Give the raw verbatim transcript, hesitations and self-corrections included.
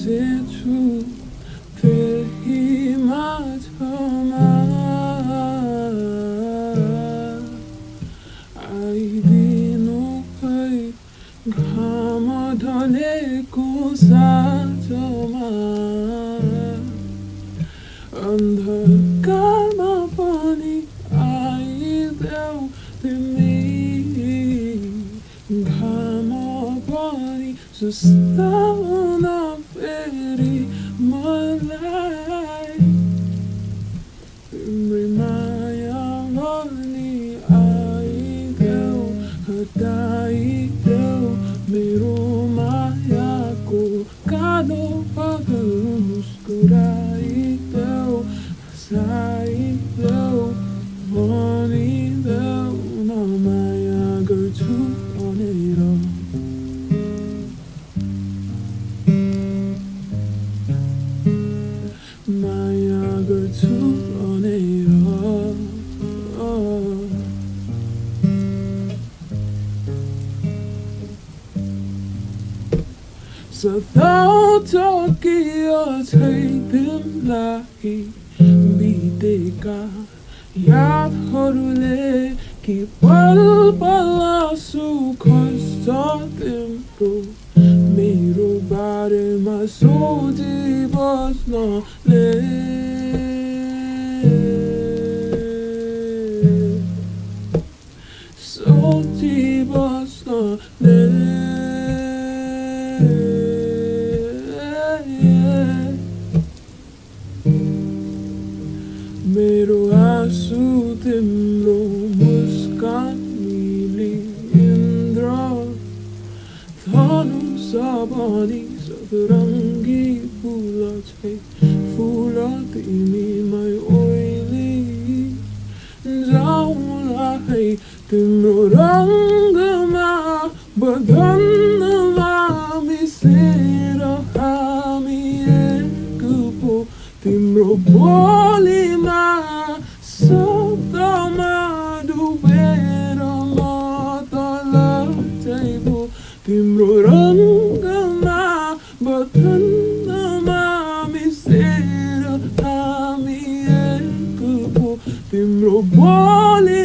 बिर्सेछु फेरि माझमा आइदिनु खै घाम ढलेको साँझमा अन्धकारमा पनि आइदेऊ तिमी घाम पनि सुस्ताउन फेरि मलाई तिम्रै माया पनि आइदेऊ हटाइदेऊ मेरो मायाको कालो पगल मुस्कुराइदेऊ हँसाइदेऊ भनिदेऊ न माया गर्छु भनेर माया गर्छु भनेर सदा तकियो छैन तिमीलाई बितेका यादहरूले कि पल पल आँसु खस्छ तिम्रो मेरो बारेमा सोचिबस्नले सोचिबस्नले मेरो आँसु तिम्रो मुस्कान मिली इन्द्र धनुष भनी सतरङ्गी फुल छै फुल तिमीमै ओइली जाउँला है तिम्रो रङ्गमा बदनमा मिसेर हामी एक पो तिम्रो बोलीमा शब्दमा डुबेर म तल जाइबो तिम्रो रङ्गमा बदनमा मिसेर हामी एक पो तिम्रो बोली